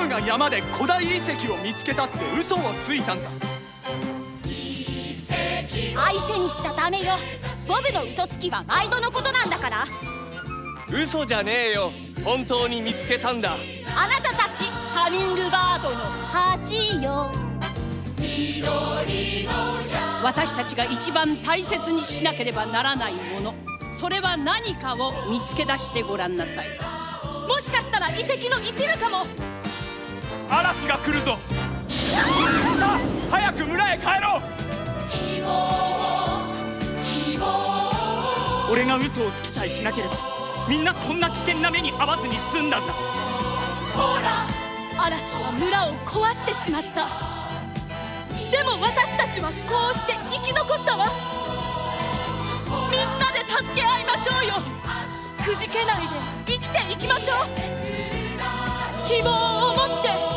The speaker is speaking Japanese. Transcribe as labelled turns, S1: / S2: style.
S1: ブが山で古代遺跡を見つけたって嘘をついたんだ。
S2: 相手にしちゃダメよ。ボブの嘘つきは毎度のことなんだから。
S3: 嘘じゃねえよ、本当に見つけたんだ。
S2: あなたたちハミングバードの恥よ。
S4: 私たちが一番大切にしなければならないもの、それは何かを見つけ出してごらんなさい。
S2: もしかしたら遺跡の一部かも。
S5: 嵐が来るぞ。さあ早く村へ帰ろう。
S1: 俺が嘘をつきさえしなければみんなこんな危険な目に遭わずに済んだんだ。
S2: ほら、嵐は村を壊してしまった。でも私たちはこうして生き残ったわ。みんなで助け合いましょうよ。くじけないで生きていきましょう。希望を持って